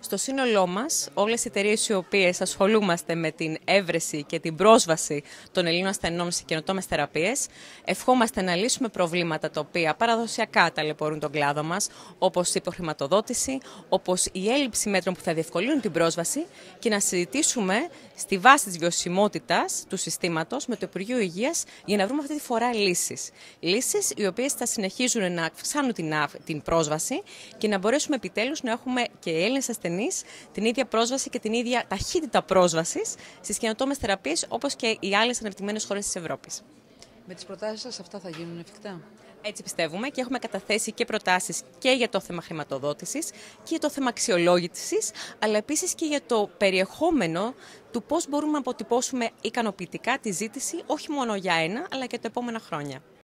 Στο σύνολό μας, όλες οι εταιρείες οι οποίες ασχολούμαστε με την έβρεση και την πρόσβαση των Ελλήνων ασθενών σε καινοτόμες θεραπείες, ευχόμαστε να λύσουμε προβλήματα τα οποία παραδοσιακά ταλαιπωρούν τον κλάδο μας, όπως η υποχρηματοδότηση, όπως η έλλειψη μέτρων που θα διευκολύνουν την πρόσβαση και να συζητήσουμε στη βάση της βιωσιμότητας του συστήματος με το Υπουργείο Υγείας για να βρούμε αυτή τη φορά λύσεις. Λύσεις οι οποίες θα συνεχίζουν να αυξάνουν την πρόσβαση και να μπορέσουμε επιτέλους να έχουμε και οι Έλληνες ασθενείς την ίδια πρόσβαση και την ίδια ταχύτητα πρόσβασης στις καινοτόμες θεραπείες όπως και οι άλλες αναπτυγμένες χώρες της Ευρώπης. Με τις προτάσεις σας αυτά θα γίνουν εφικτά? Έτσι πιστεύουμε και έχουμε καταθέσει και προτάσεις και για το θέμα χρηματοδότησης και για το θέμα αξιολόγησης, αλλά επίσης και για το περιεχόμενο του πώς μπορούμε να αποτυπώσουμε ικανοποιητικά τη ζήτηση όχι μόνο για ένα, αλλά και τα επόμενα χρόνια.